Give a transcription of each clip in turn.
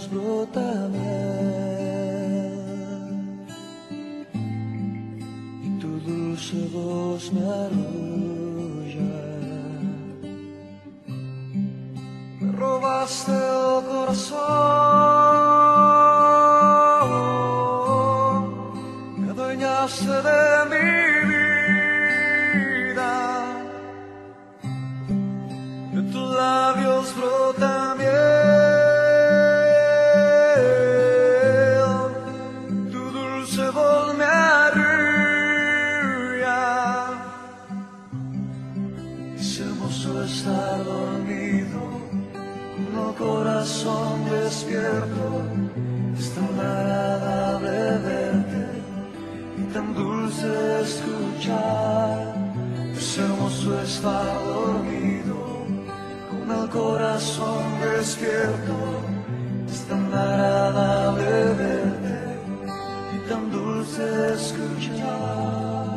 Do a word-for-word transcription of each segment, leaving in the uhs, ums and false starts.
labios brota miel y tu dulce voz me arrulla. Me robaste el corazón, me adueñaste de mi vida, de tus labios brota miel, tu dulce voz me arrulla. Es hermoso estar dormido, con el corazón despierto. Es tan agradable verte y tan dulce escuchar. Es hermoso estar dormido, con el corazón despierto. Es tan agradable verte y tan dulce escuchar.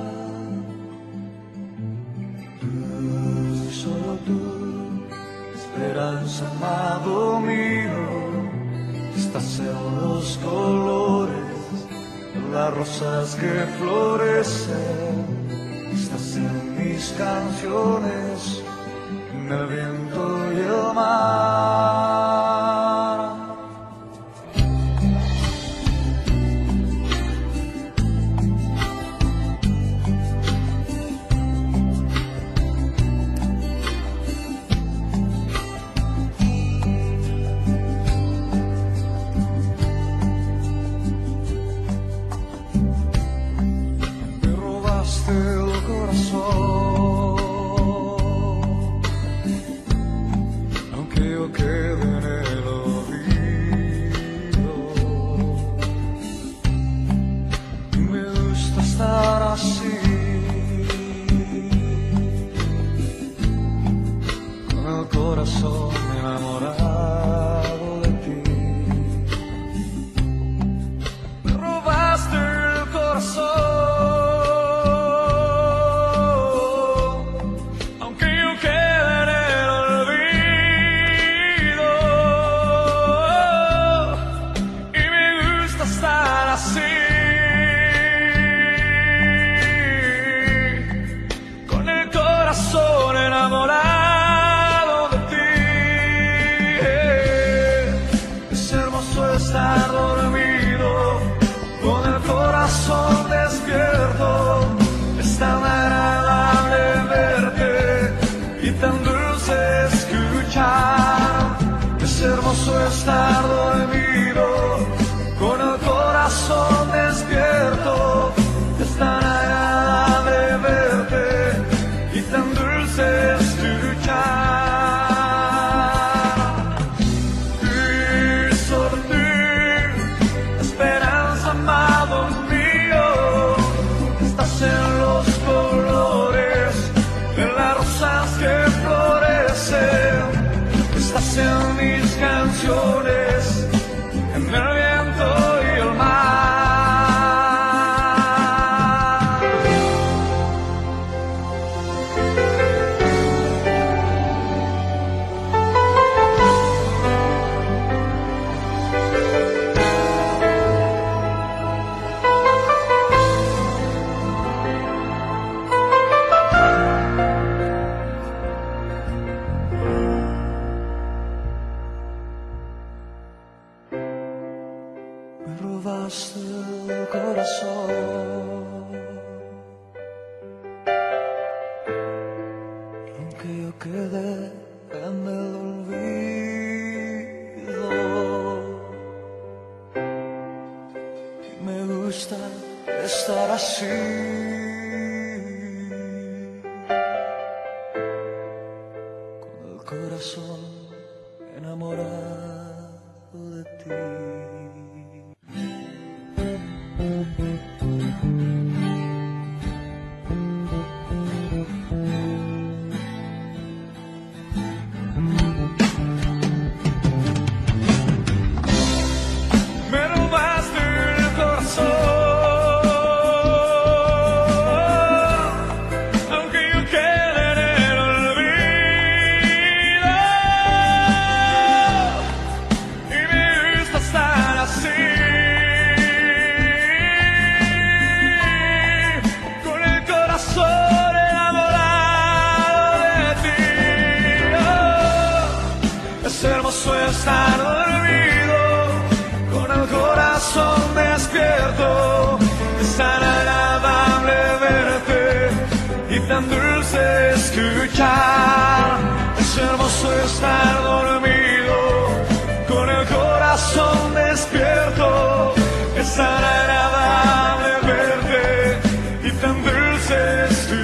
Tú, solo tú, esperanza, amado mío, estás en los colores de las rosas que florecen, estás en mis canciones, en el viento y el mar. Me robaste el corazón, aunque yo quede en el olvido. Y me gusta estar así, con el corazón enamorado de ti. Me robaste el corazón, aunque yo quede en el olvido. Y me gusta estar así, con el corazón enamorado de ti. Es hermoso estar dormido, con el corazón despierto. Es tan agradable verte y tan dulce escuchar. Es hermoso estar dormido, con el corazón despierto. Es tan agradable verte y tan dulce escuchar. Y solo tú, esperanza, amado mío, estás en los colores de las rosas que florecen, estás en mis canciones, en el viento y el mar. Me robaste el corazón, aunque yo quedé en el olvido. Y me gusta estar así, con el corazón enamorado de ti. Me robaste el corazón, aunque yo quede en el olvido. Y me gusta hermoso estar dormido, con el corazón despierto. Es tan agradable verte y tan dulce escuchar. Es hermoso estar dormido, con el corazón despierto. Es tan agradable verte y tan dulce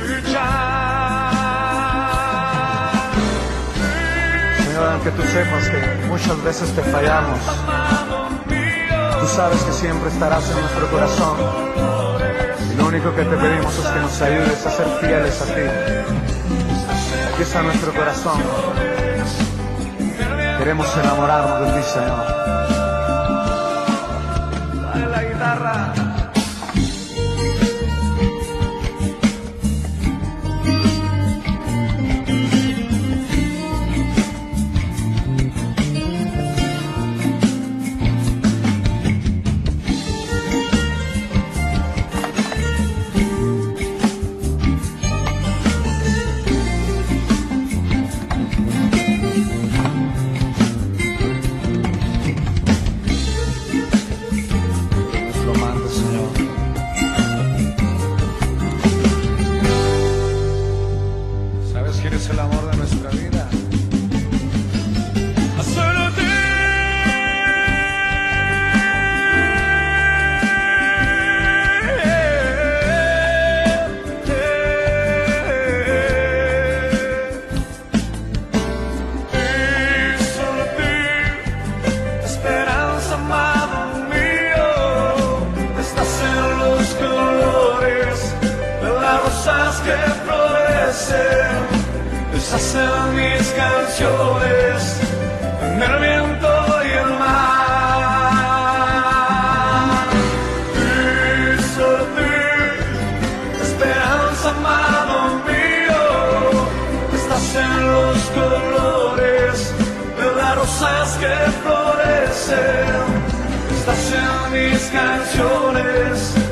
escuchar. Señor, aunque tú sepas que muchas veces te fallamos, tú sabes que siempre estarás en nuestro corazón. Y lo único que te pedimos es que nos ayudes a ser fieles a ti. Aquí está nuestro corazón. Queremos enamorarnos de ti, Señor. Dale la guitarra. ¿Sabes quién es el amor de nuestra vida? Solo tú. Y solo tú, esperanza, amado mío. Estás en los colores de las rosas que florecen. Estás en mis canciones, en el viento y el mar. Y solo tú, esperanza, amado mío. Estás en los colores de las rosas que florecen. Estás en mis canciones.